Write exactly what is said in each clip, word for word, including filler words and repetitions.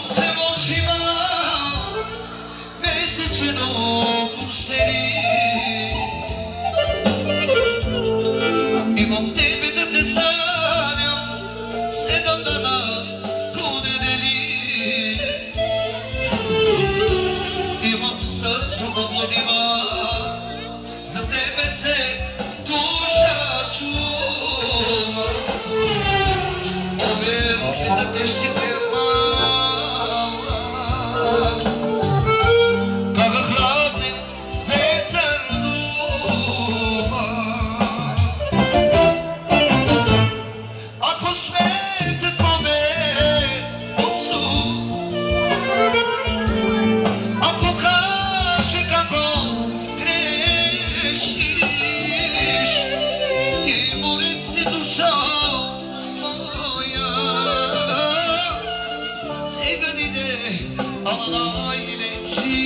suncem očima, mesečino opušteni. Imam tebe da te sanjam, sedam dana u nedeli. Imam srcu oblodima, za tebe se duša čuva. Ovjeruj da te štite mala, kada hladne vetar duva. Ako smete tvome ocu, ako kaže kako grešiš, ti mu reci duša moja, ciganine, ali najlepši.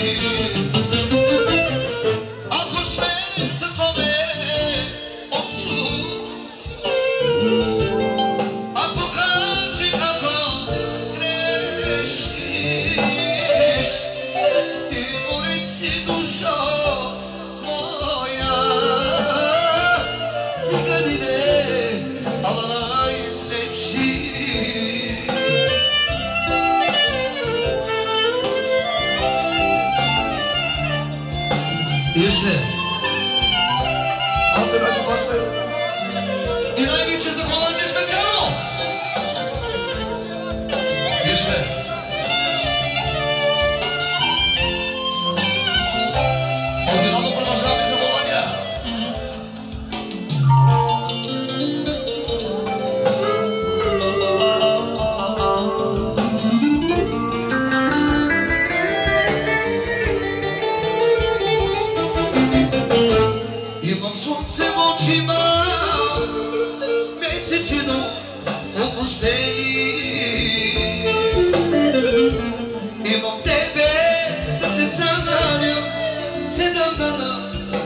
Ako smete tvome ocu, ako kaže kako grešiš, ti mu reci duša moja, ciganine, ali najlepši. Jeszcze. A teraz właśnie. I największe zachowanie specjalno. Jeszcze. Od rano продолжamy zachowania. Imam sunce v očima, mesečino opušteni. Imam tebe da te sanjam, sedam dana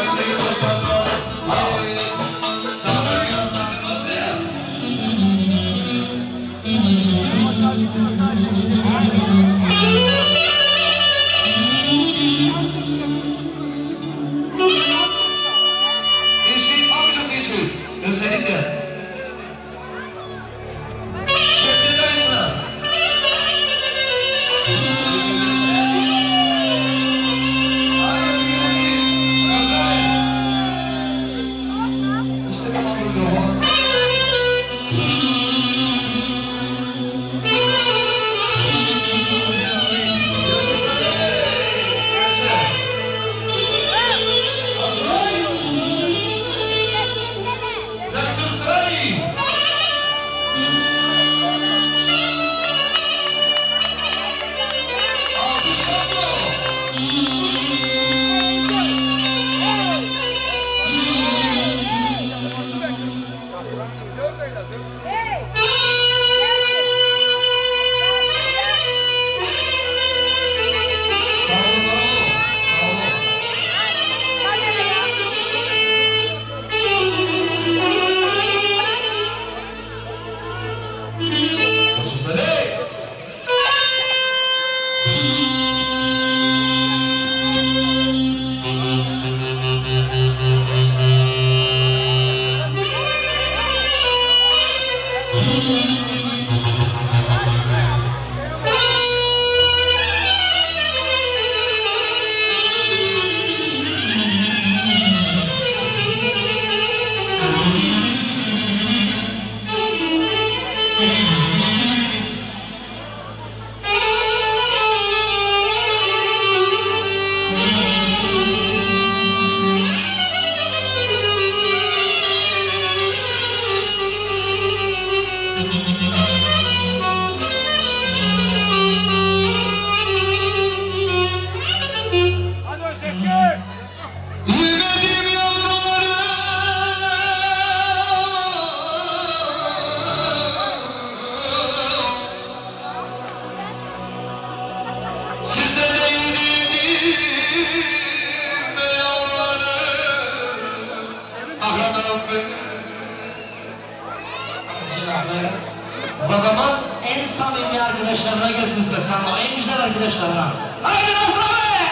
Babamın en samimi arkadaşlarına gelsin Svetsan'la, en güzel arkadaşlarına. Haydi Nazlı abi!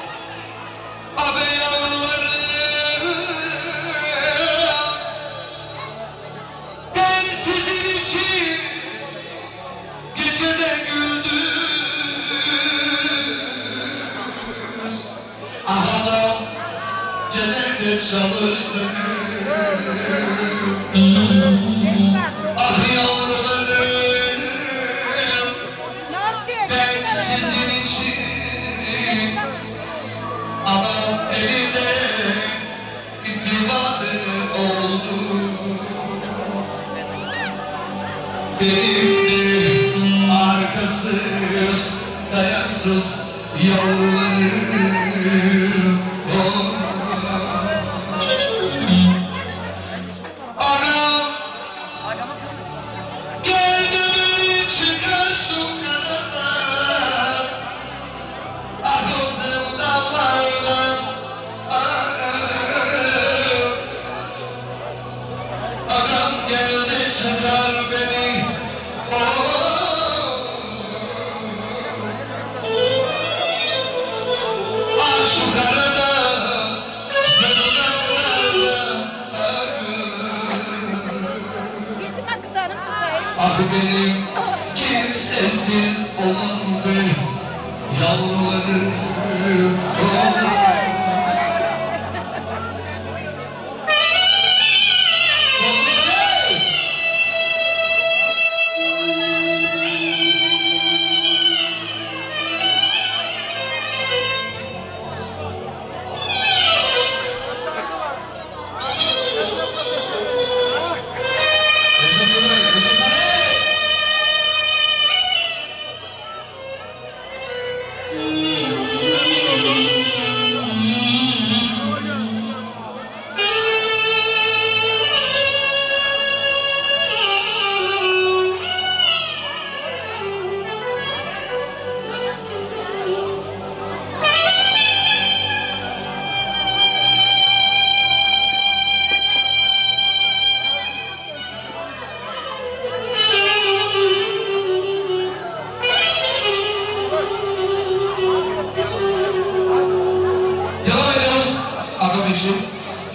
Abi yavrularım, ben sizin için gecede güldüm. Ağlam, cennet çalıştım. Ah yavrularım, ben sizin için anam eline divanı oldu. Benim de arkasız, dayaksız yavrularım. Ah benim kimsesiz olan be yavrularım.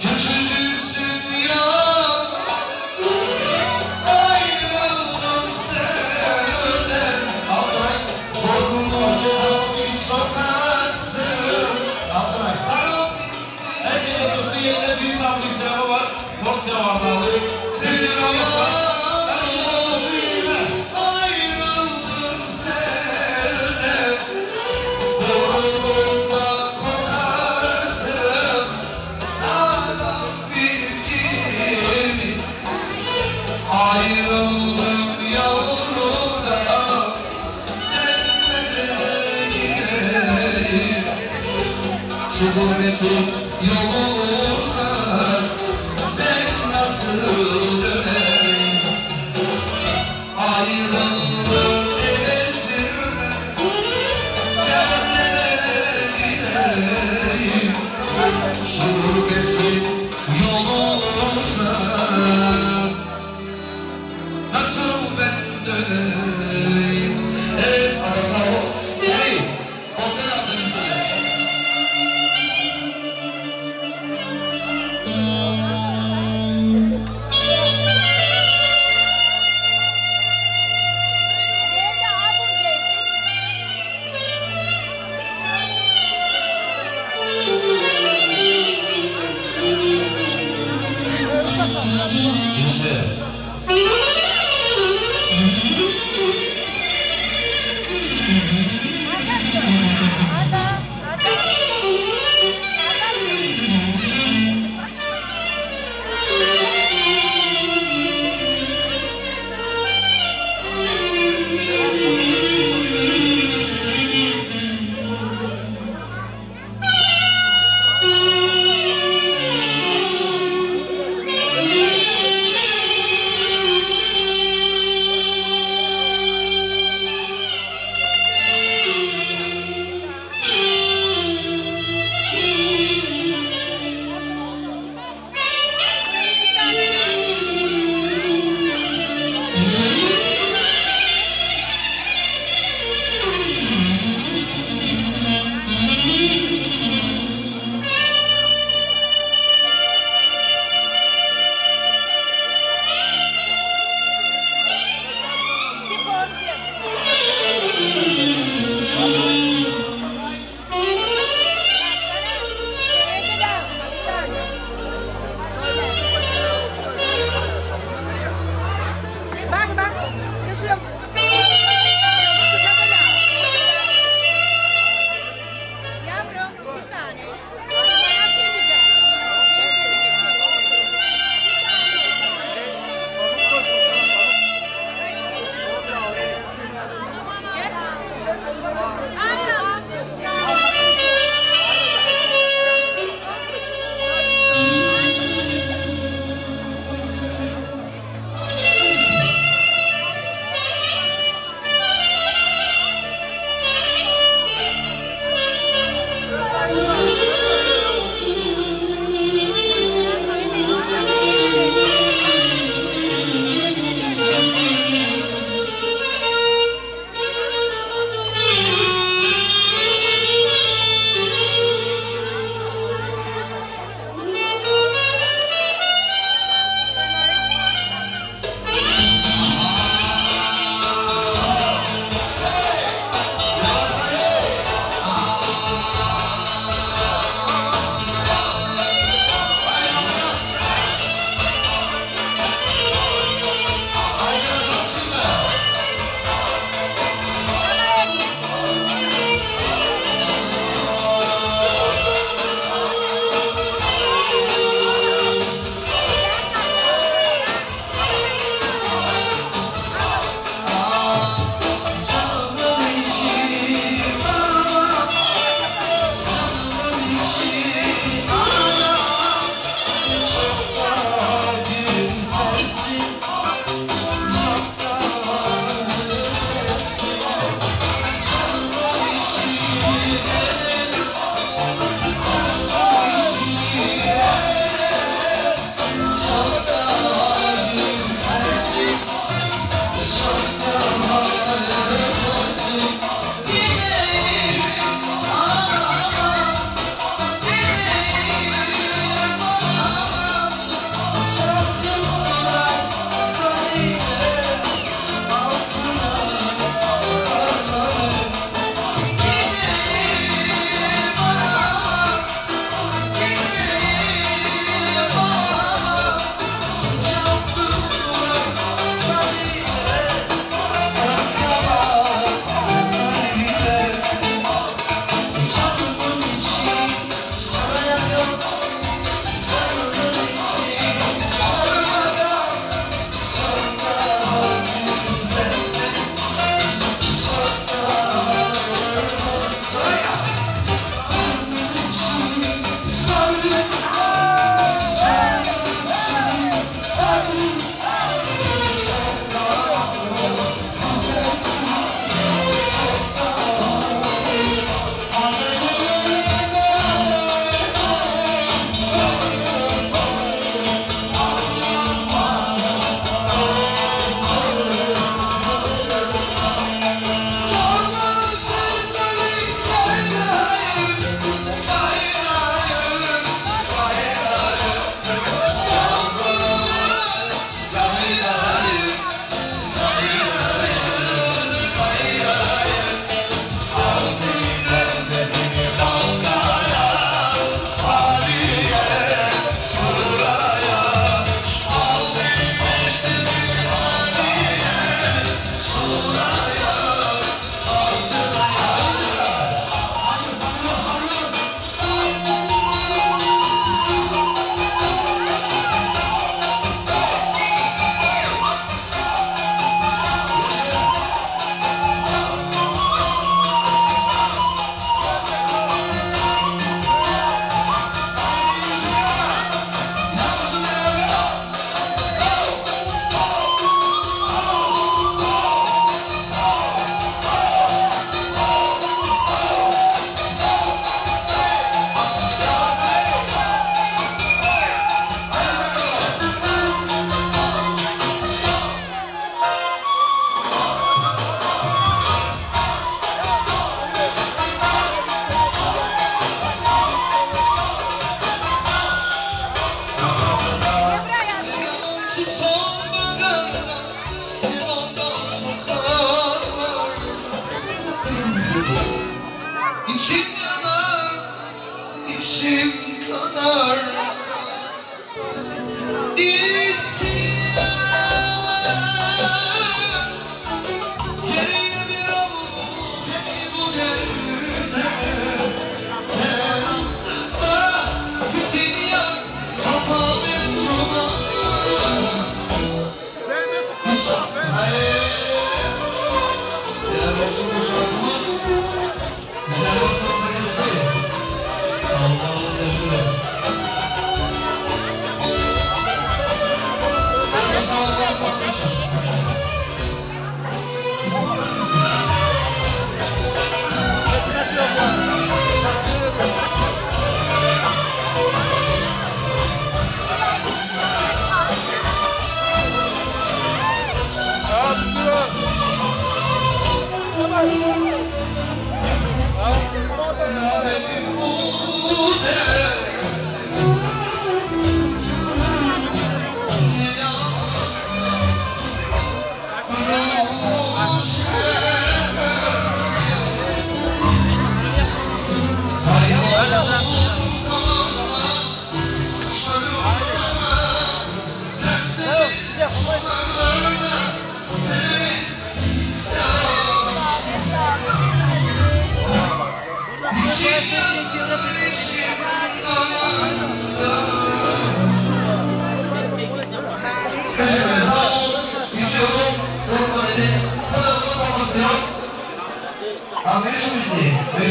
Küçücüksün ya, ayrıldım senden. Altıray, korkunlu orkestramızı hiç korkaksın. Altıray, herkese dursun yerine düğün sabri selamı var. Portya var dağılıyor. Düğün selamı var. Herkese dursun yerine. Ayrıldım senden, doğruluğundan korkarsın. Adam bildiğimi, ayrıldım yavrudan, nerelere gideyim? Şu gurbetin yolu uzak, ben nasıl döneyim?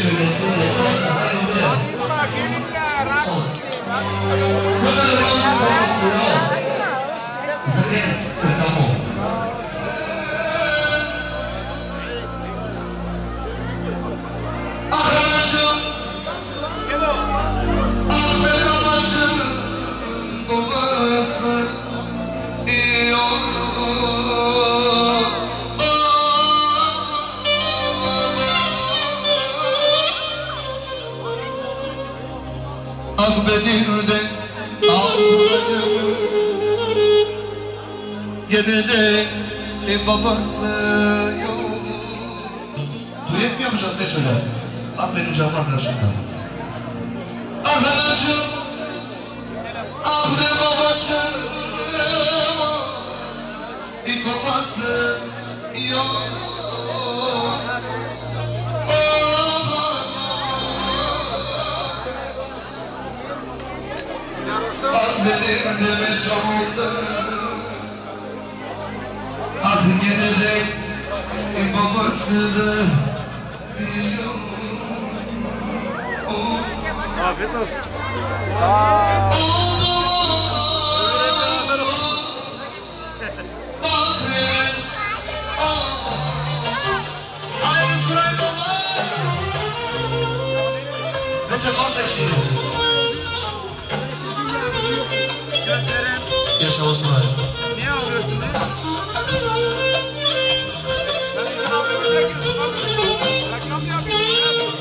şöyle sizinle. Sol. Gömelim babası yol. Zaten sezamo. Arkadaşım, Ahmet babasın, babası yok. Ak benim de altınım, gene de e, babası yok. Duyetmiyor musunuz ne söyle? Bak benim canım arkadaşımdan. Arkadaşım, ah be babacığım, bir babası yok. Ah benim de be çamurda, ah gene de bir babası da yok. Afiyet olsun. Sağ ol. Yaşa Osman. Niye alıyorsun ya? Sen izin almıyorsun. Reklam yapıyorsun.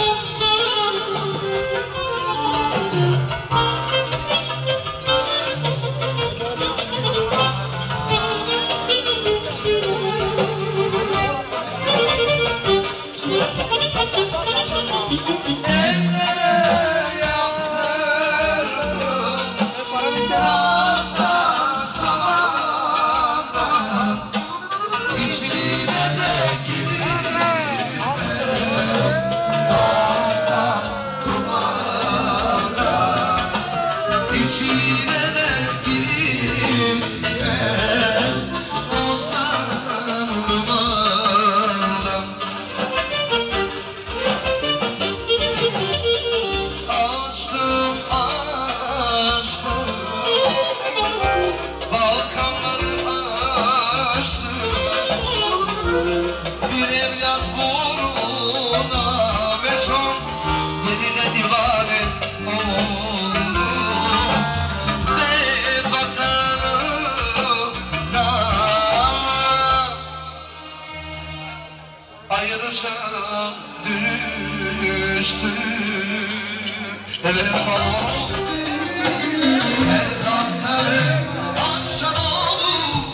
Düştü evet sağ sen kalsın akşam olur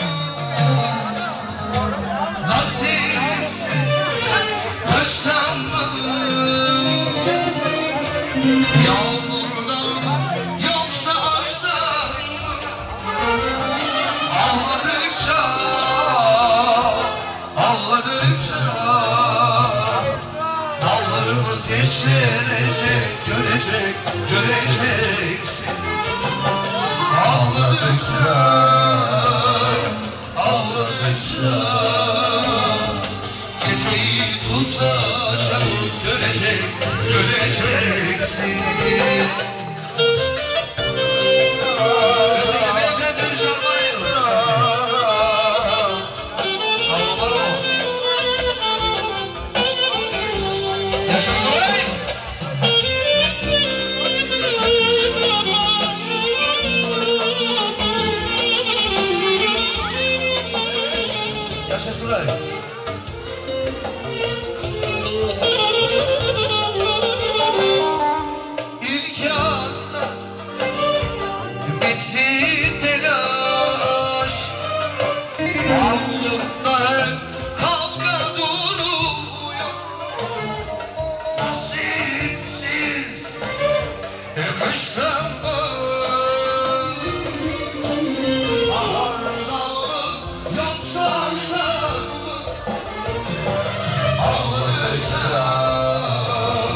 nasipsiz baştan mı yağmurdan yoksa aşktan ağladıkça ağladıkça dağlarımız yeşerecek, görecek, göreceksin. Ağladıkça, ağladıkça geceyi tutacağız, görecek, göreceksin.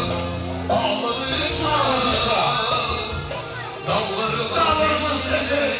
Dağlarımız yeşerecek,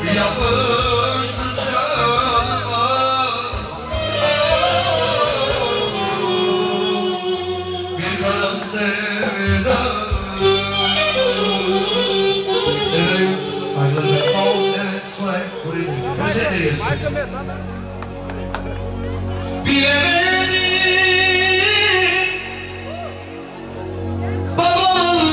yapıştı canıma. Bir kadın sevda. Evet, saygılar ve sağ ol. Evet, Suray, buraya güzel de gelsin. Bilemedim babamın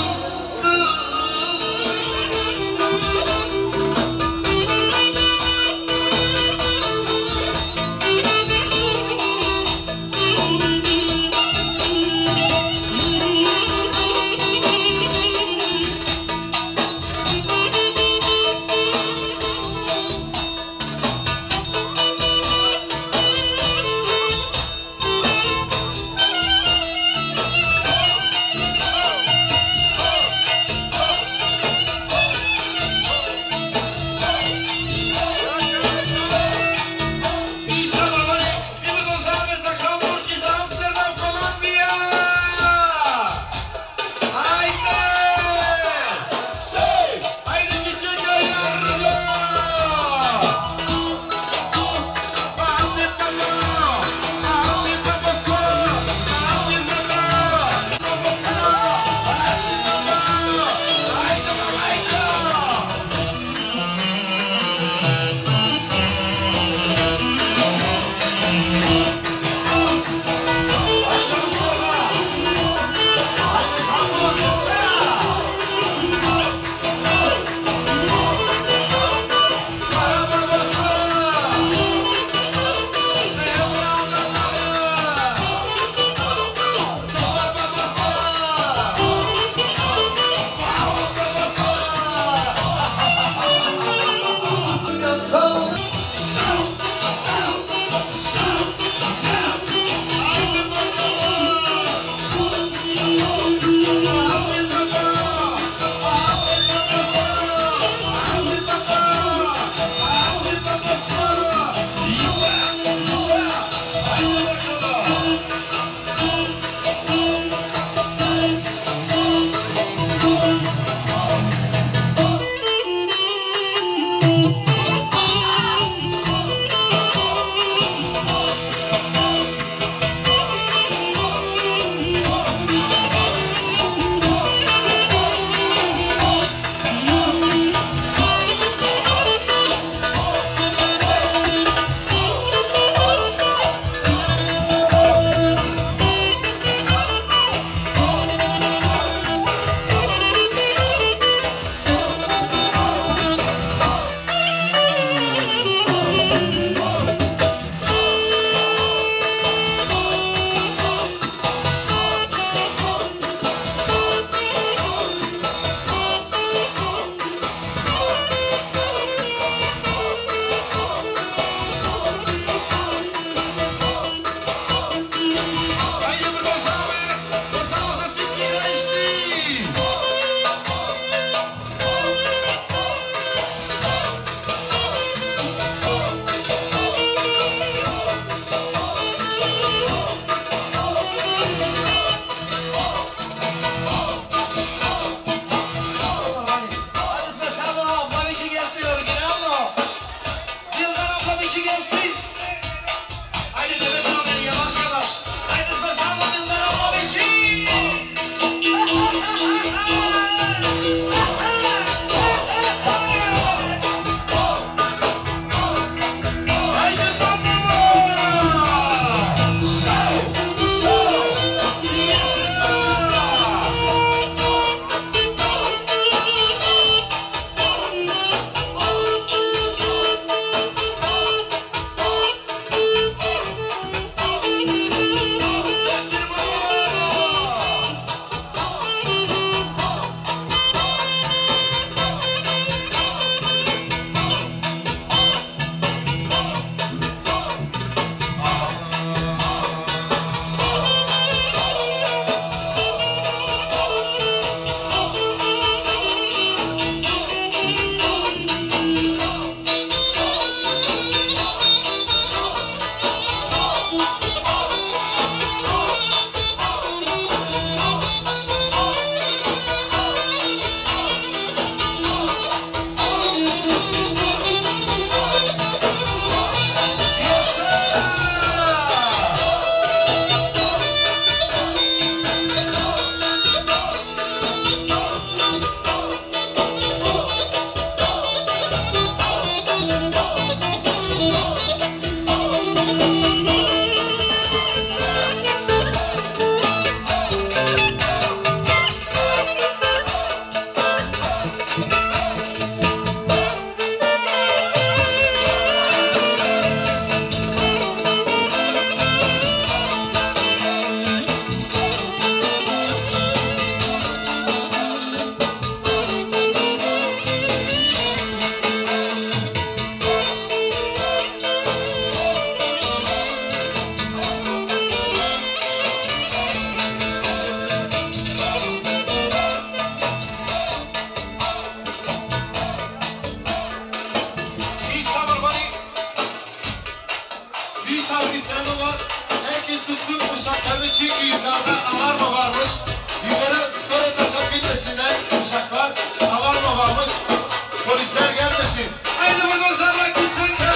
ki yukarıda alarma varmış. Yukarı torunlaşıp gitmesinler uşaklar. Alarma varmış. Polisler gelmesin. Haydi bakalım sana gitsin ya.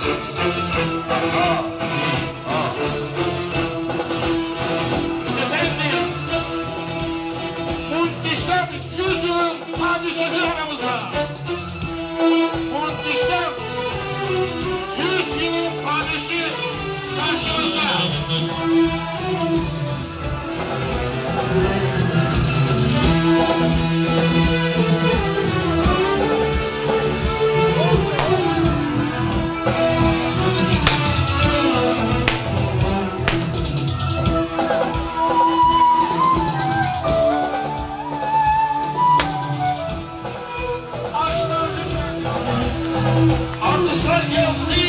Efendim, muhteşem yüzyılın padişahı aramızda. Muhteşem yüzyılın padişahı karşımızda. Alkışlar gelsin.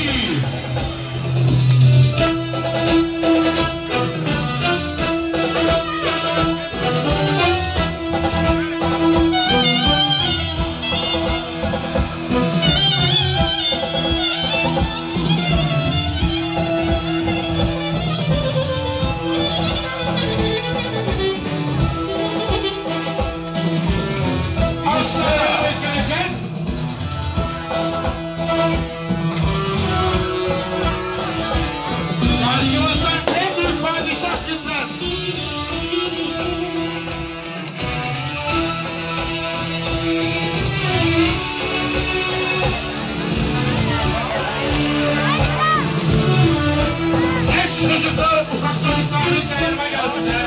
Karşımızdan en büyük padişah lütfen. Hepsi çocuklar, ufak çocuklar lütfen yanıma gelsinler.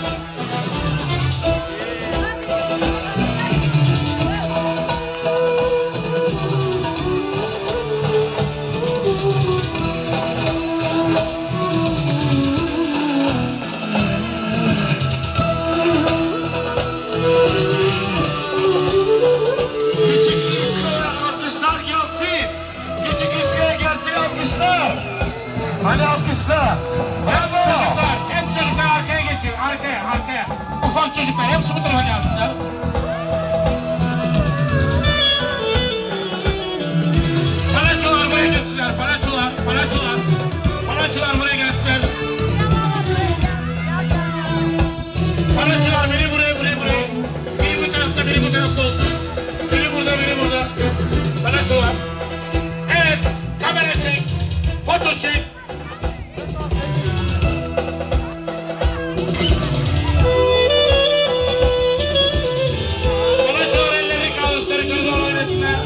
Küçük İzmir'e alkışlar gelsin. Küçük İzmir'e gelsin alkışlar. Hani alkışlar. Hep Bravo. çocuklar, hep çocuklar arkaya geçin, arkaya, arkaya. Ufak çocuklar, hepsi bu tarafa gelsinler. Palaçolar buraya gelsinler, palaçolar, palaçolar. Palaçolar buraya gelsinler. Palaçolar biri buraya, biri buraya. Biri bu tarafta, biri bu tarafta olsun. Biri burada, biri burada. Palaçolar. Evet, kamera çek, foto çek. Palaçolar ellerini kaldırsınlar, yukarı doğru oynasınlar.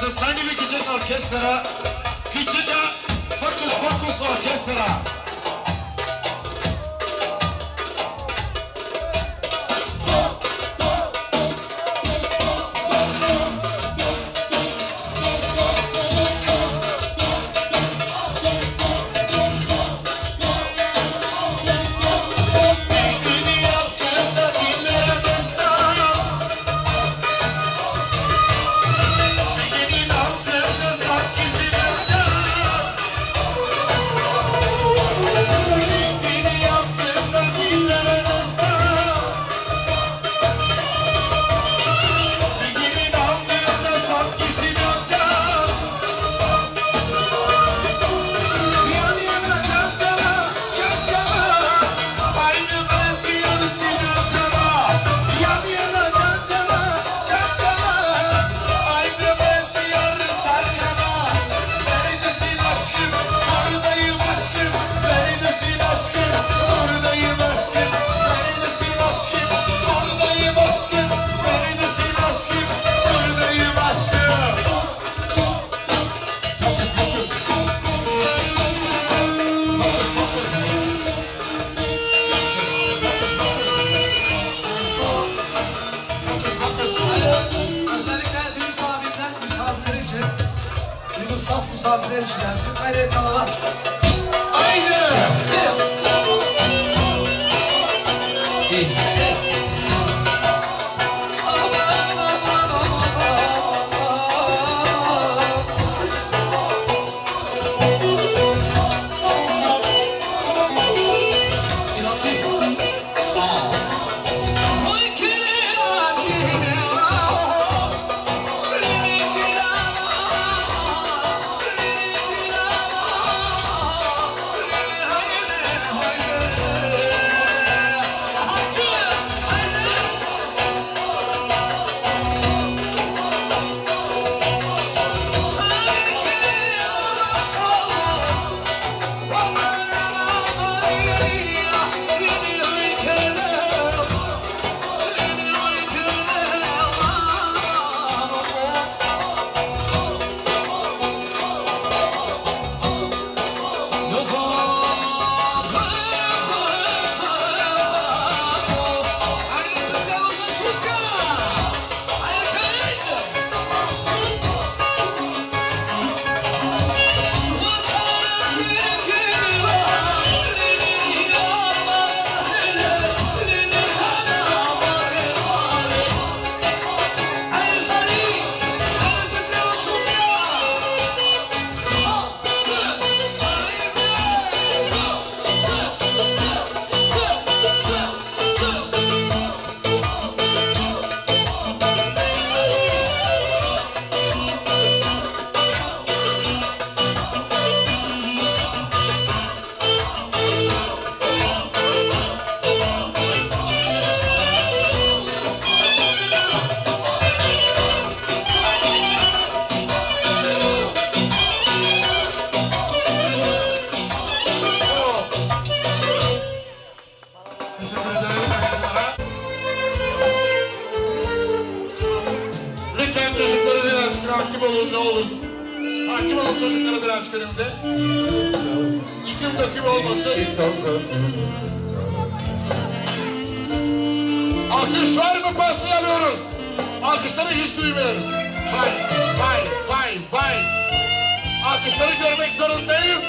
Bulgaristan gibi küçük orkestra, küçük Fokus Fokus orkestra. Misafirler için gelsin. Haydi kanala. Haydi! İşte. Hakim olun ne olur. Hakim olun çocuklara biraz günümde. Yıkım döküm olmasın. Alkış var mı pastayı alıyoruz. Alkışları hiç duymuyorum. Vay vay vay vay. Alkışları görmek zorundayım.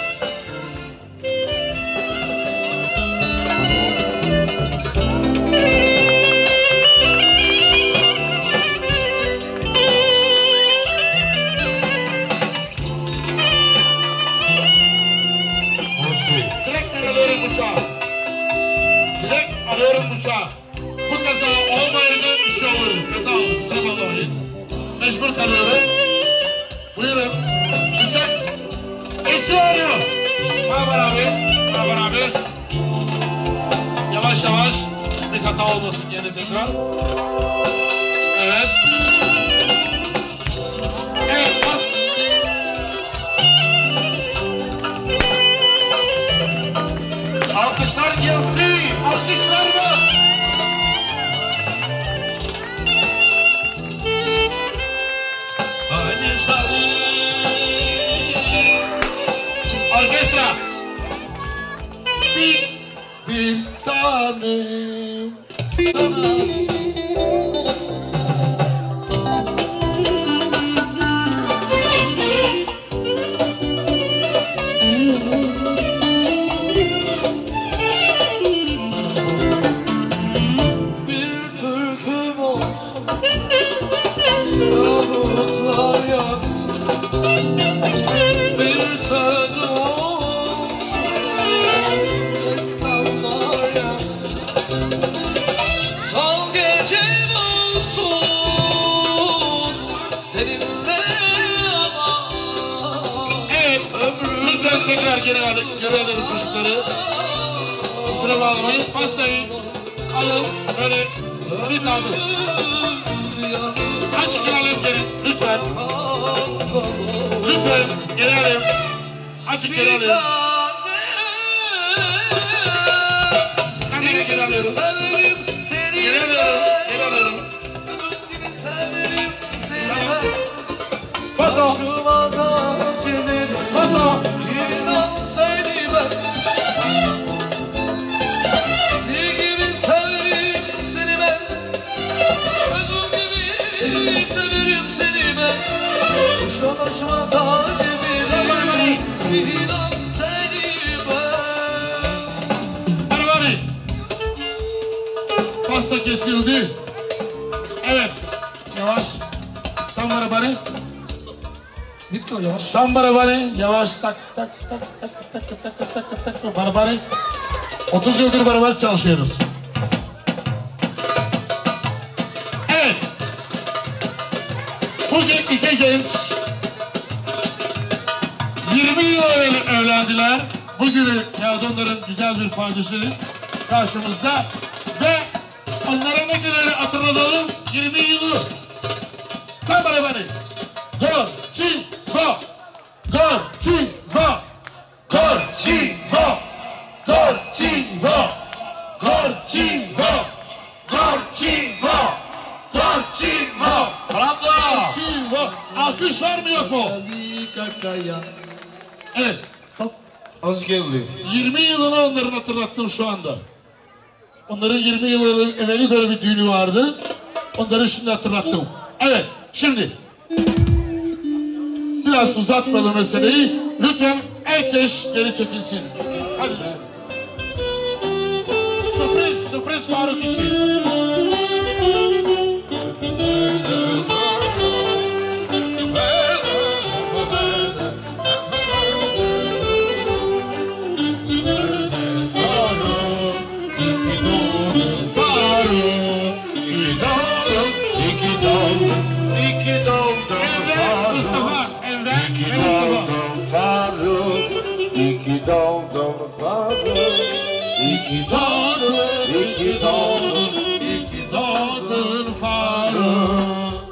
Alıyorum bıçağı. Bu kaza olmayınca bir şey olur. Kaza olur. Kusura bakmayın. Mecbur kalıyorum. Buyurun. Bıçak. Esiyor. Haber abi. Haber abi. Yavaş yavaş. Bir hata olmasın yine tekrar. Evet. Evet. Bas. Alkışlar gelsin. Alkışlar mı? Hani Orkestra. Bir, bir tanem sana. Bir türküm olsun, yağmurlar yaksın. Bir sözüm olsun, destanlar yaksın. Son gecem olsun, seninle yana. Evet, lütfen tekrar geri alın, geri alın çocukları. Kusura bakmayın, pastayı alın, böyle bir alın. Açık geri alın geri, lütfen. Lütfen, geri alın. Açık geri alın. Kamerayı geri alıyorum. Geri alıyorum, geri alıyorum. Foto. Foto. İnan seni ben, ne gibi severim seni ben, özüm gibi severim seni ben. Kuşa başıma tac ederim, inan seni ben. Barabari. Pasta kesildi. Evet. Yavaş. Sen barabari. Bitti o yavaş. Sen barabari. Yavaş. Tak tak tak tak tak tak tak tak tak tak. Barabari. otuz yıldır beraber çalışıyoruz. Evet. Bugün iki genç yirmi yıl evvel evlendiler. Bugün Kağıdonların güzel bir padişahı karşımızda ve onlara ne günleri hatırlatalım? yirmi yılı. Sen barabari. Gorçivo. Gorçivo. Gorçivo. Gorçivo. Gorçivo. Gorçivo. Gorçivo. Bravo. Gorçivo. Alkış var mı yok mu? Evet. Hoş geldin. yirmi yılını onların hatırlattım şu anda. Onların yirmi yıl evveli böyle bir düğünü vardı. Onları şimdi hatırlattım. Evet, şimdi biraz uzatmadım meseleyi. Lütfen herkes geri çekilsin. Hadi. Sürpriz, sürpriz Faruk için. İki doğdun Faruk, iki doğdun, iki doğdun, iki doğdun Faruk.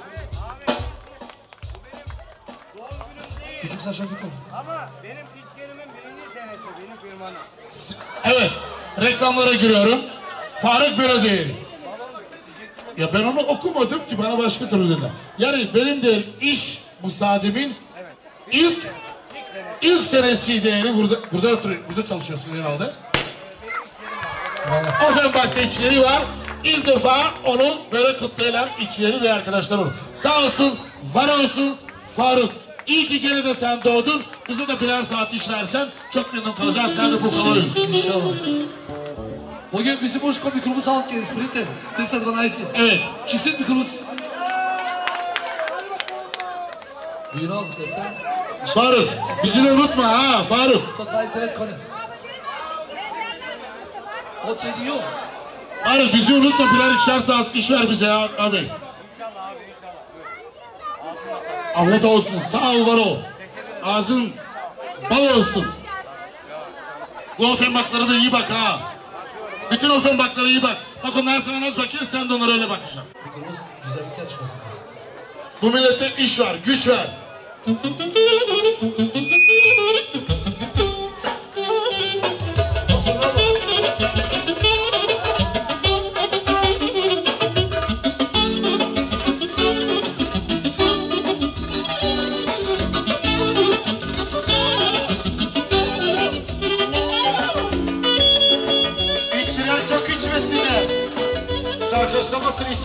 Küçük saçma bir kol. Ama benim iş yerimin birinci senesi, benim firmanın. Evet, reklamlara giriyorum. Faruk böyle değil. Ya ben onu okumadım ki, bana başka türlü dediler. Yani benim de iş müsaademin ilk ilk senesi değeri burada burada oturuyor, burada çalışıyorsun herhalde. Offenbach'ta içleri var. İlk defa onu böyle kutlayan içleri ve arkadaşlar olur. Sağ olsun, var olsun Faruk. İyi ki gene de sen doğdun. Bize de birer saat iş versen çok memnun kalacağız. Nerede bu kalıyoruz? İnşallah. Bugün bizim Uşko mikrobus alıp geliriz. Printer. Printer bana ayısı. Evet. Çistit mikrobus. Buyur al defter. Faruk, bizi de unutma ha Faruk. Usta internet konu. O seni yok. Faruk bizi unutma, birer ikişer saat iş ver bize ya abi. Afiyet olsun, sağ ol var ol. Ağzın bal olsun. Bu Offenbach'lara da iyi bak ha. Bütün Offenbach'lara iyi bak. Bak onlar sana nasıl bakıyor, sen de onlara öyle bakacaksın. Mikrobus güzellik yarışması. Bu millete iş var, güç var.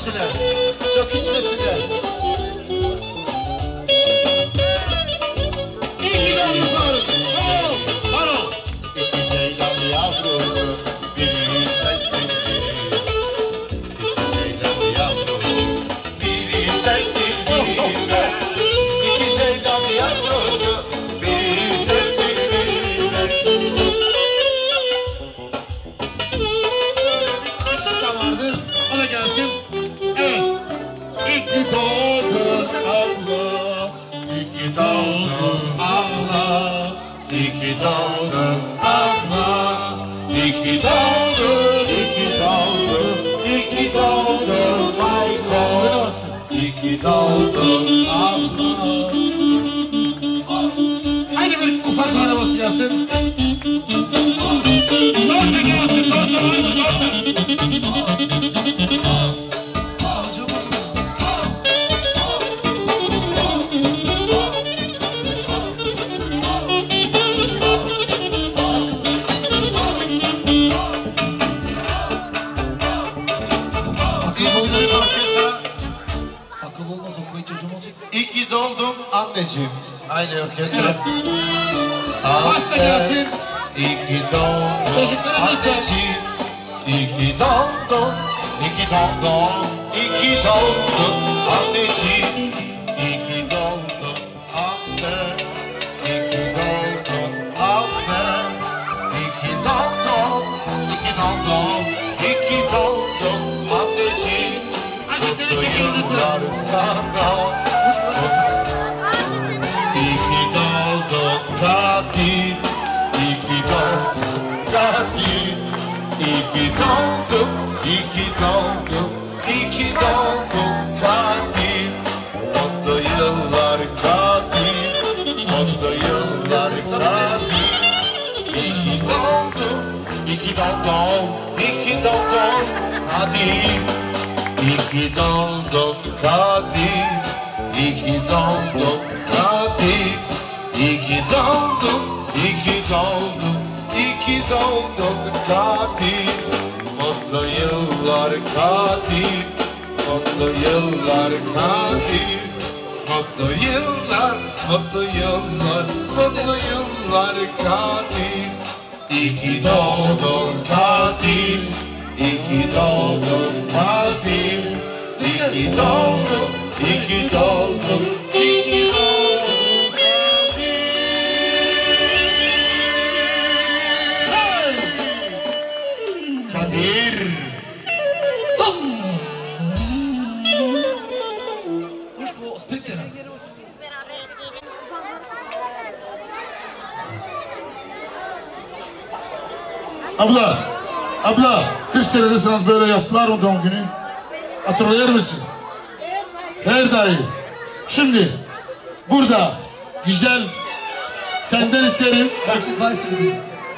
içmesinler. Çok içmesinler. İyi ki doğdun Faruk. Bravo. Bravo. İki ceylan yavrusu, biri sensin biri. İki ceylan yavrusu, biri sensin biri ben. İki ceylan yavrusu, biri sensin biri ben. İkisi vardı. O da gelsin. Evet. İyi ki doğdun abla. İki doğdun abla, iki doğdun abla, iki doğdun, iki doğdun, iki doğdun Mayko, iki doğdun abla. Haydi bir ufak arabası gelsin. Dörtte gelsin. Dörtte var mı? Dörtte. Akıllı olmaz okuyun çocuğum olacak. İki doğdum anneciğim. Aynı orkestra. Hasta gelsin. İki doğdum Çocuklara anneciğim. İki doğdum, iki doğdum, iki doğdum anneciğim. İki doğdum anne, iki doğdum anne. İki doğdum, iki doğdum, iki doğdum anneciğim. Azizleri Mutlu çekin lütfen. yıllar sana. İki doğdun Kadir, iki doğdun Kadir, iki doğdun, iki doğdun, iki doğdun Kadir. Mutlu yıllar Kadir, mutlu yıllar Kadir. İki doğdun, iki doğdun, iki doğdun Kadir. İki doğdun Kadir, iki doğdun Kadir. İki doğdun, iki doğdun, iki doğdun Kadir. Mutlu yıllar Kadir, mutlu yıllar Kadir. Mutlu yıllar, mutlu yıllar, mutlu yıllar Kadir. İki doğdun Kadir, iki doğdun Kadir. İki doğdun, iki doğdun, iki doğdun Kadir. Hey! Kadir. Hoş bu Sprinter'a. Abla, abla, kırk senede sana böyle yaptılar mı doğum günü? Hatırlayır mısın? Her daim. Şimdi, burada, güzel, senden isterim. Boşluk faizi gidiyor.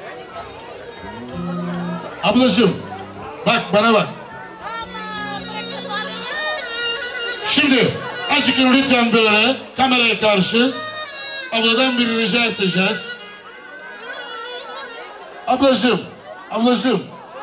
Ablacığım, bak bana bak. Şimdi, azıcık lütfen böyle, kameraya karşı, abladan bir rica isteyeceğiz. Ablacığım, ablacığım.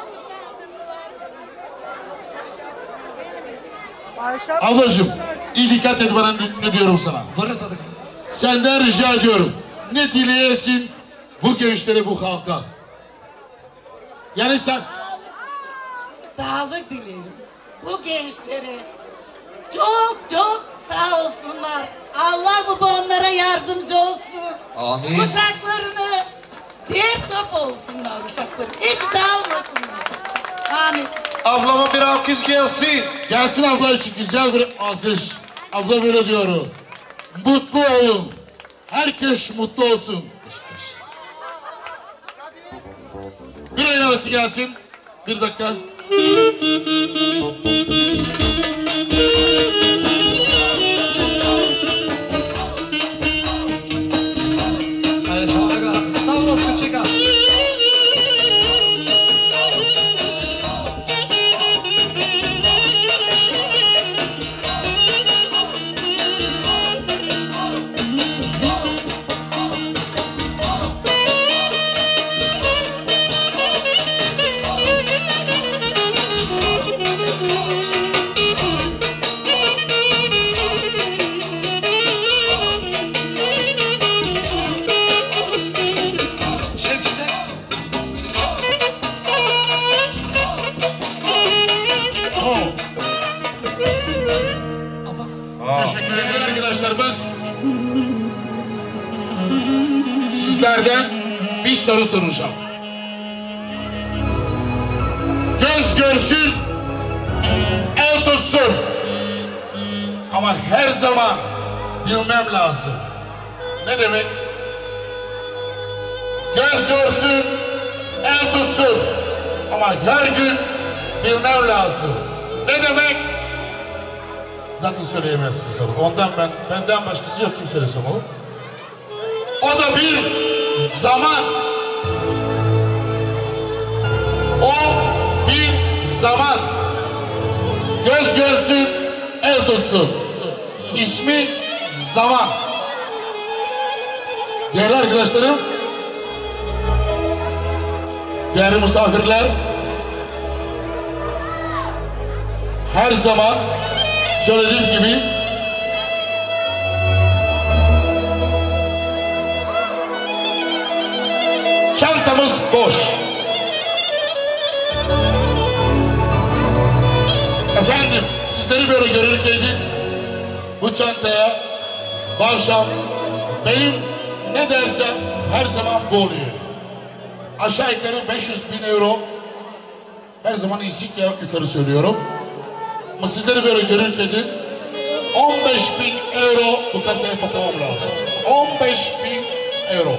Ablacığım, iyi dikkat et bana ne, ne diyorum sana. Varı tadık. Senden rica ediyorum. Ne dileyesin bu gençlere, bu halka. Yani sen... Sağlık dilerim. Bu gençlere çok çok sağ olsunlar. Allah bu onlara yardımcı olsun. Amin. Uşaklarını bir top olsunlar uşakları. Hiç dağılmasınlar. Amin. Ablama bir alkış gelsin. Gelsin abla için güzel bir alkış. Abla böyle diyor. Mutlu olun. Herkes mutlu olsun. Bir oynaması gelsin. Bir dakika. Stavros Kučeka. sizlerden bir soru soracağım. Göz görsün, el tutsun. Ama her zaman bilmem lazım. Ne demek? Göz görsün, el tutsun. Ama her gün bilmem lazım. Ne demek? Zaten söyleyemezsiniz onu. Ondan ben, benden başkası yok, kim söylesem o. O da bir zaman. O bir zaman. Göz görsün, el tutsun. İsmi zaman. Değerli arkadaşlarım, değerli misafirler, her zaman söylediğim gibi çantamız boş. Efendim, sizleri böyle görürken bu çantaya bu akşam benim ne dersem her zaman bu oluyor. Aşağı yukarı beş yüz bin euro, her zaman iyisik ya yukarı söylüyorum. Ama sizleri böyle görürken on beş bin euro bu kasaya toplamam lazım. on beş bin euro.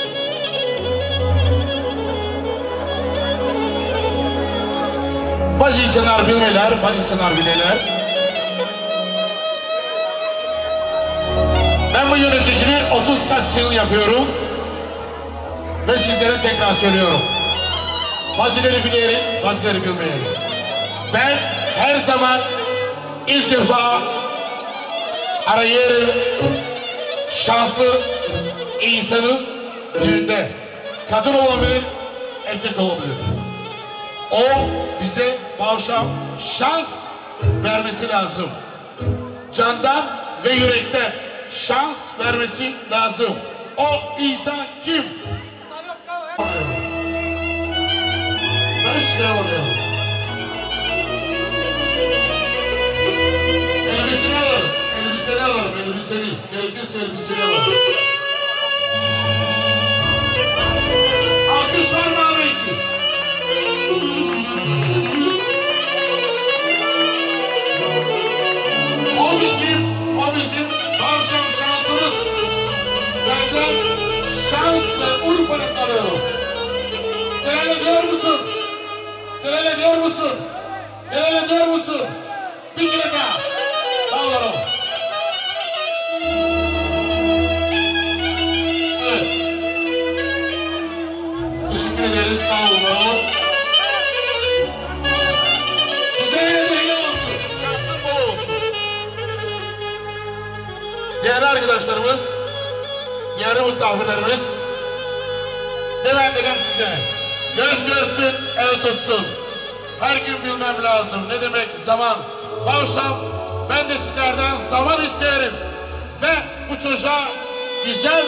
Bazı insanlar bilmeler, bazı insanlar bileler. Ben bu yöneticiliği otuz kaç yıl yapıyorum. Ve sizlere tekrar söylüyorum. Bazıları bilerek, bazıları bilmeyerek. Ben her zaman ilk defa arayarım şanslı insanı düğünde. Kadın olabilir, erkek olabilir. O bize bu akşam şans vermesi lazım. Candan ve yürekten şans vermesi lazım. O insan kim? Beş lira oluyor. Elbiseni alırım, elbiseni alırım, elbiseni. Gerekirse elbiseni alırım. Alkış var mı abi için? O bizim, o bizim akşam şansımız. Senden şans ve uğur parası alıyorum. Helal ediyor musun? Helal ediyor musun? Helal ediyor musun? Bir kere daha. Sağ olun. Evet. Teşekkür ederiz. Sağ olun. Güzel bir olsun. Şansın bol olsun. Değerli arkadaşlarımız, değerli misafirlerimiz, devam edelim size. Göz görsün, el tutsun. Her gün bilmem lazım. Ne demek zaman? Bu akşam ben de sizlerden zaman isterim. Ve bu çocuğa güzel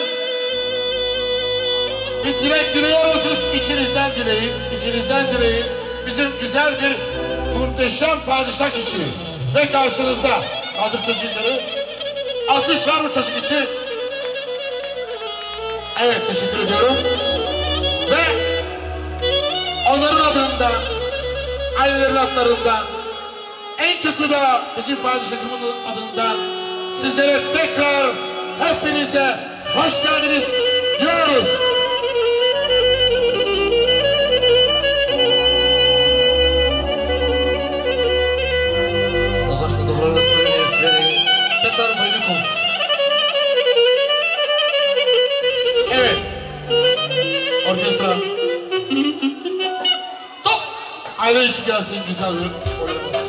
bir dilek diliyor musunuz? İçinizden dileyin, içinizden dileyin. Bizim güzel bir muhteşem padişah kişi. Ve karşınızda kaldır çocukları. Alkış var mı çocuk için? Evet, teşekkür ediyorum. Ve onların adından, ailelerin adlarından, en çok da bizim padişahımızın adından sizlere tekrar hepinize hoş geldiniz diyoruz. За вашето добро настроение, свири Петър Великов. Evet. Orkestra. Top. Aile içi gelsin güzel bir oynaması.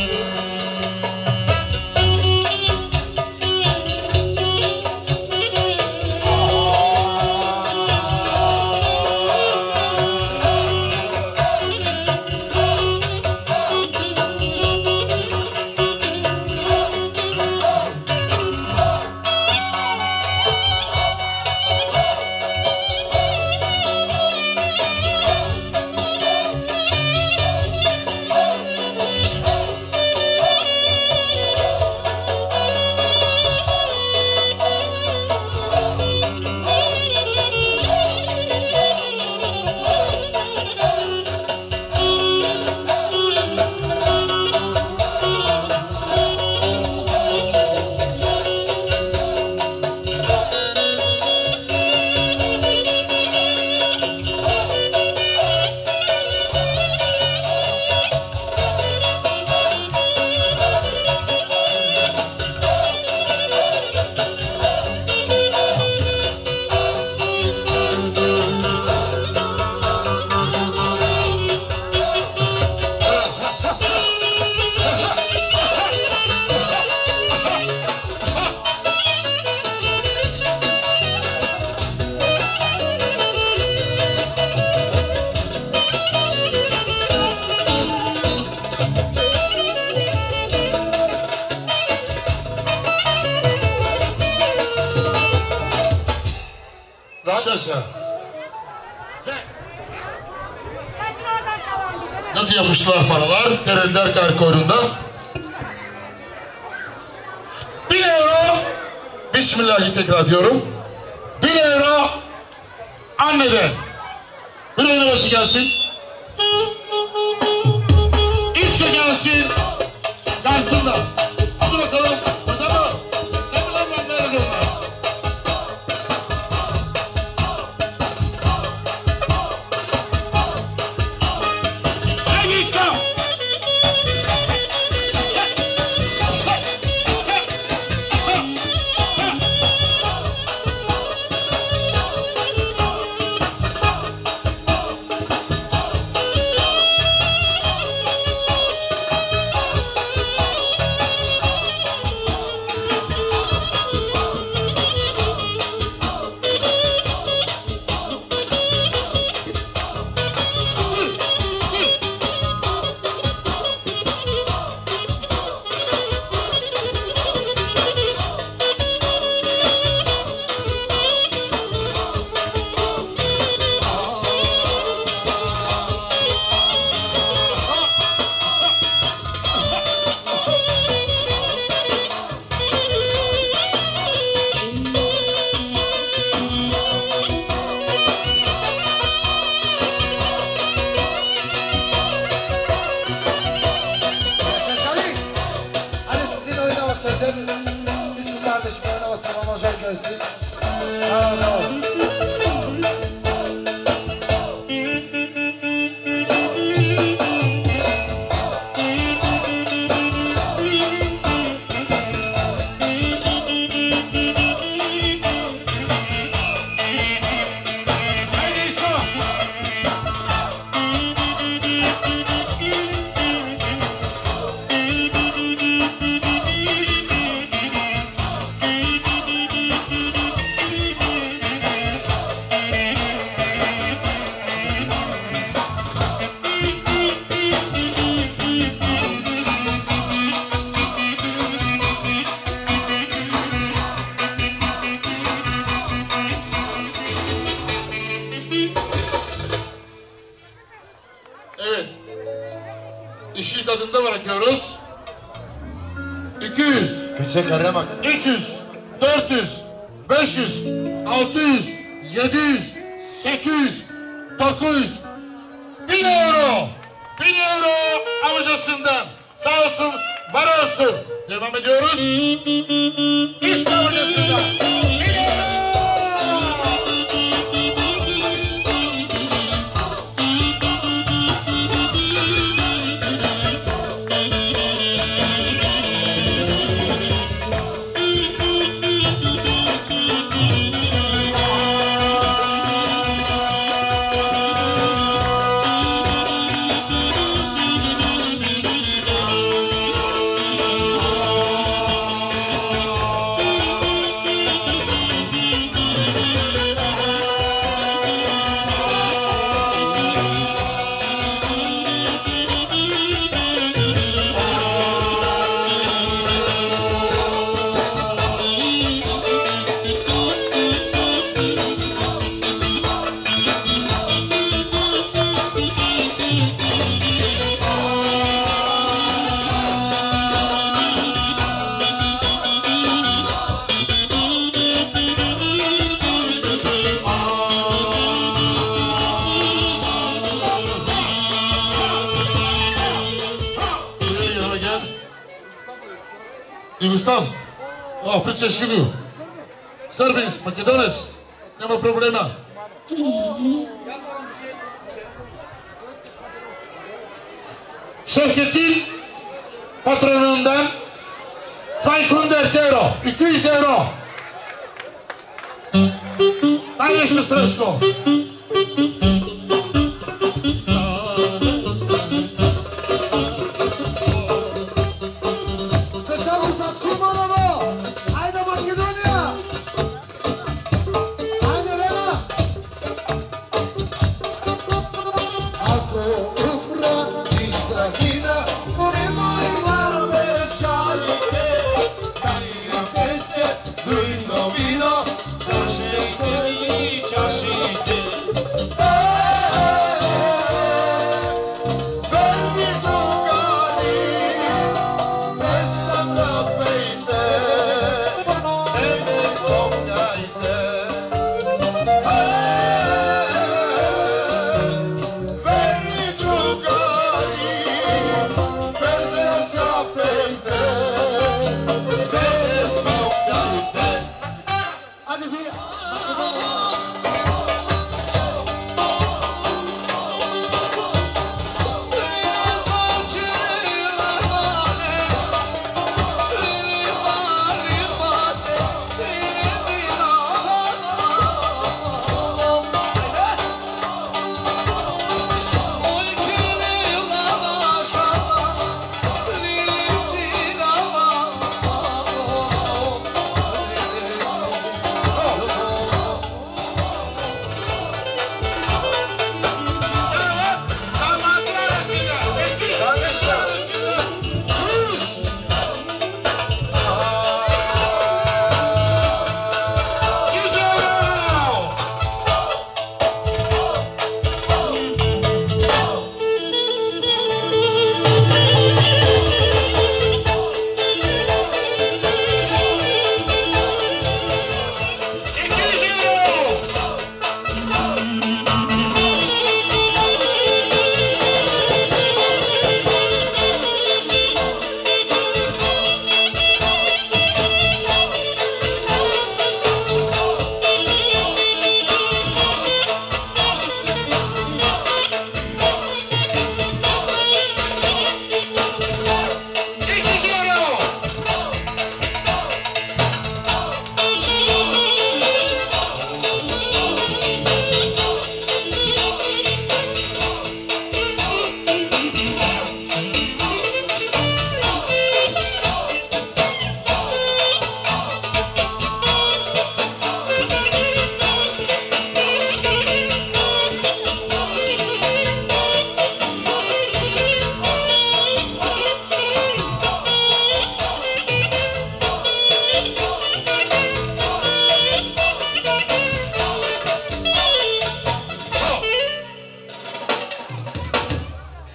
Thank Şaşa. Nasıl yapıştılar paralar? Terörler kar koynunda. Bin euro. Bismillah'i tekrar diyorum. Bin euro. Anneden. Bir numarası gelsin. İşte gelsin. Gelsin de. Hadi bakalım. Burada mı? Ne kadar ben nerede onlar? Haydi İslam. İşi tadında bırakıyoruz. iki yüz, üç yüz, dört yüz, beş yüz, altı yüz, yedi yüz, sekiz yüz, dokuz yüz, bin euro. bin euro amcasından. Sağ olsun, var olsun. Devam ediyoruz. İşte amcasından. bin euro. Gustav, o, pričaš Jugu, Srbis, Makedonec, nema problema. Şirketin patronundan dvahundert euro, iki yüz euro. Najviše sredstvo. Čaši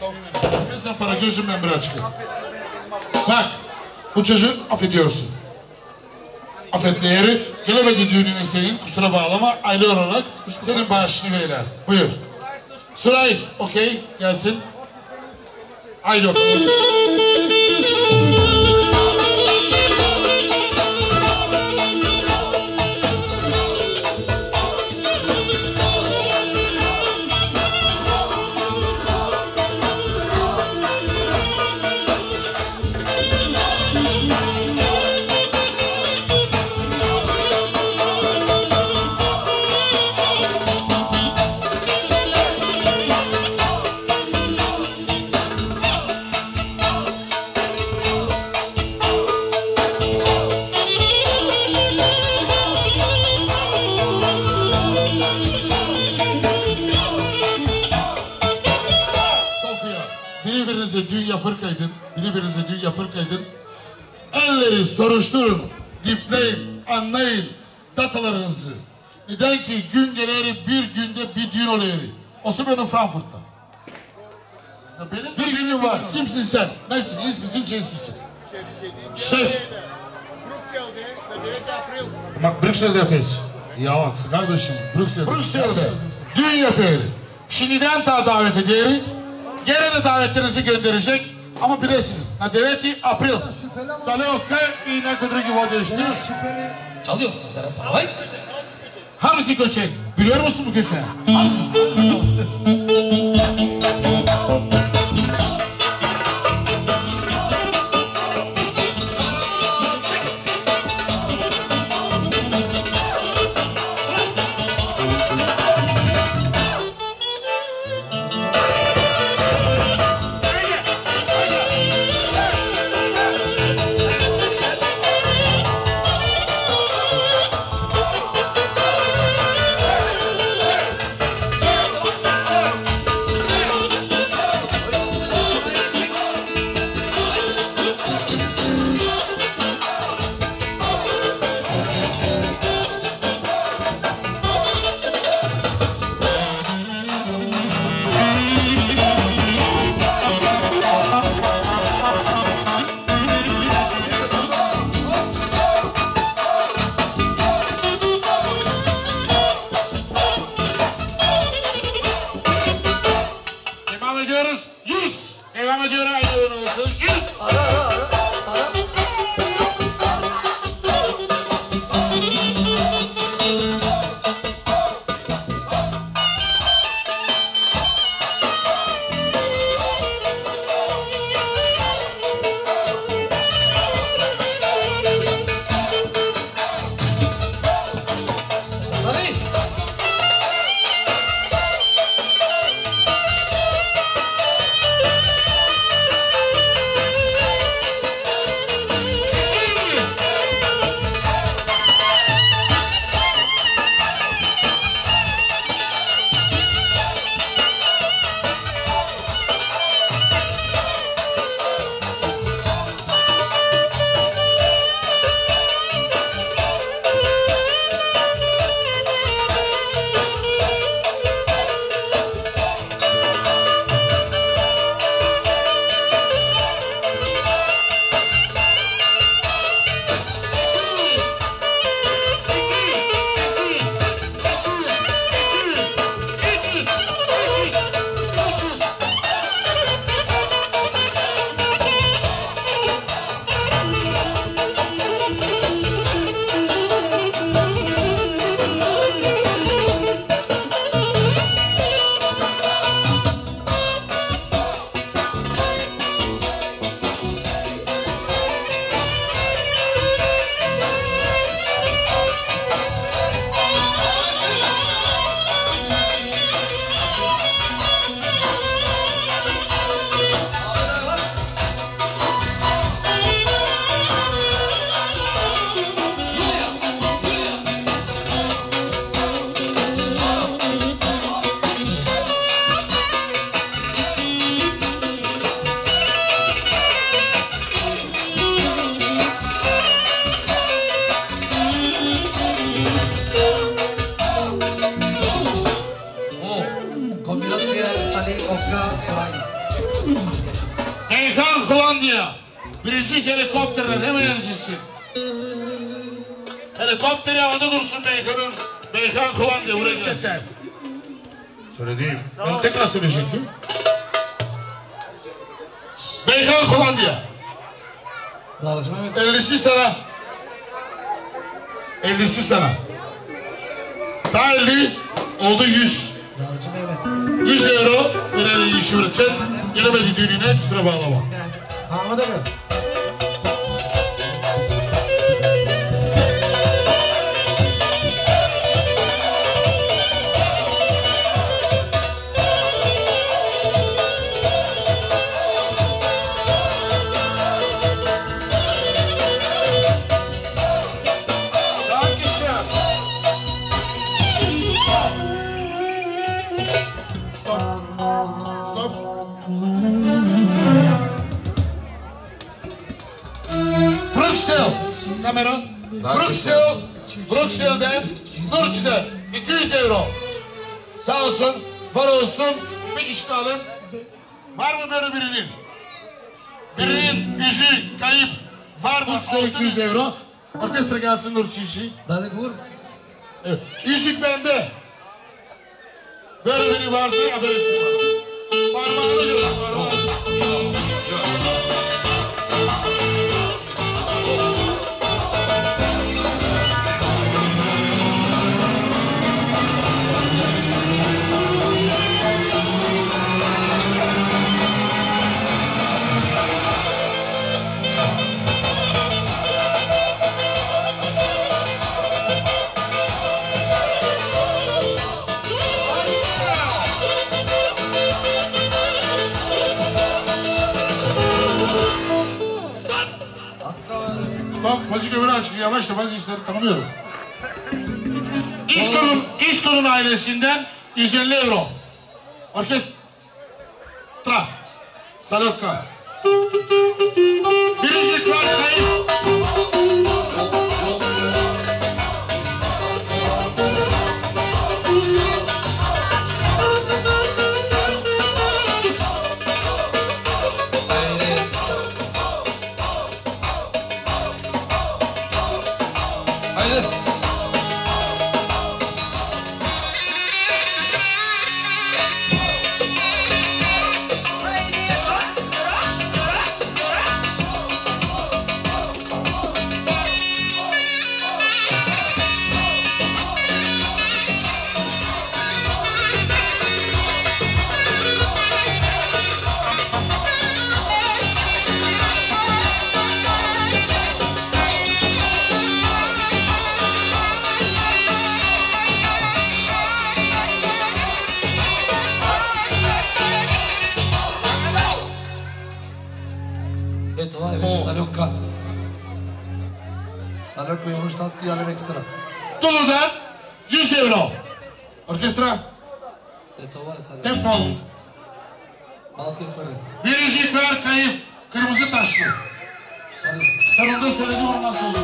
Mesela para gözümden bir açık. Bak, bu çocuğu affediyorsun. Affet değeri, gelemedi düğününe senin, kusura bağlama, aile olarak senin bağışını verirler. Buyur. Suray, okey, gelsin. Haydi bakalım. Düğün yapırkaydın, birbirinize düğün yapırkaydın, elleri soruşturun, dipleyin, anlayın datalarınızı. Neden ki gün geleri bir günde bir düğün oluyor. Olsa benim Frankfurt'ta. Benim bir günüm var. Kimsin sen? Nesin? İyiyiz misin? Cins misin? Şef. Bak Brüksel'de yapıyoruz. Ya kardeşim Brüksel'de. Brüksel'de düğün yapıyor. Şimdiden daha davet ediyor. Gene de davetlerinizi gönderecek ama bilesiniz. Na deveti april. Salevka i neko drugi vodeşti. Çalıyor sizlere para. Hayt. Hamsi köçek. Biliyor musun bu köçeği? Hamsi. Beykan Hollanda. Birinci helikopterler hemen öncesi. Helikopteri havada dursun Beykan'ın. Beykan Hollanda buraya gelsin. Öyle değil. Ben tekrar söyleyecektim. Beykan Hollanda. Dağılacağım evet. ellisi sana. ellisi sana. Daha elli oldu yüz. Dağılacağım evet. yüz euro verelim işi üretecek. Gelemedi düğününe kusura bağlama. Ahmet abi. Kamera. Bruxelles, Bruxelles'den Nurç'da iki yüz euro. Sağ olsun, var olsun. Bir işte alın. Var mı böyle birinin? Birinin yüzü kayıp. Var mı? Nurç'da iki yüz euro. Orkestra gelsin Nurç işi. Hadi vur. Evet. Yüzük bende. Böyle biri varsa haber etsin bana. Parmağını gör. Parmağını. Bak müzik ömrü açık yavaş da bazı işleri tanımıyorum. İşkol'un İşkol'un ailesinden yüz elli euro. Orkestra. Salotka. Birinci klas kayıp. Haydi. Это vai, Salokka. Salokka yanlış tatlı yalan ekstra. Tulu'dan yüz euro. Orkestra. Это vai, Salokka. Tempo. Balketleri. Birinci klar kayıp. Kırmızı taşlı. Salokka. Sonunda söyledim ondan sonra.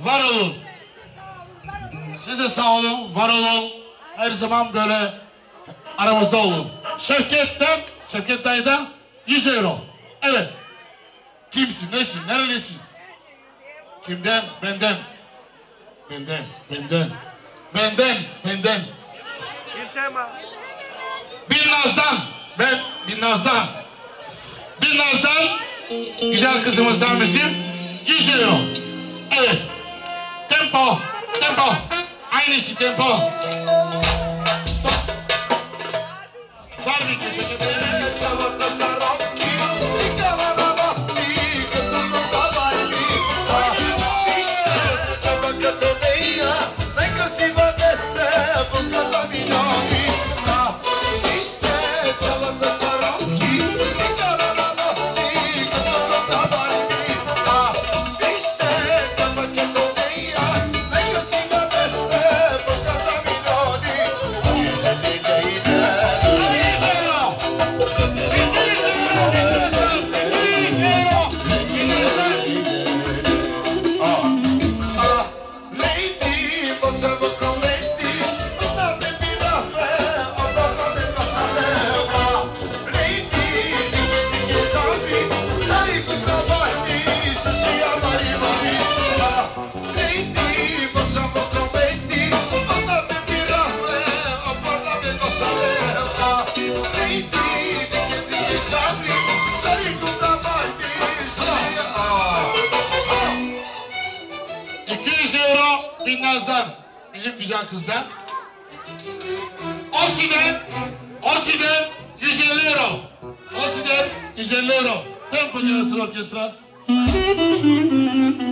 var olun. Siz de sağ olun, var olun. Her zaman böyle aramızda olun. Şevket'ten, Şevket dayıdan yüz euro. Evet. Kimsin, nesin, nerelisin? Kimden? Benden. Benden, benden. Benden, benden. Kimse mi? Bir Naz'dan. Ben bir Naz'dan. Bir Naz'dan güzel kızımızdan bizim yüz euro. Evet. Tempo, tempo. Aynısı tempo. Stop. Var bir teşekkür ederim. Binnaz'dan, bizim güzel kızdan. Osi'den, Osi'den yüz elli euro. Osi'den yüz elli euro. Tempo gelsin orkestra.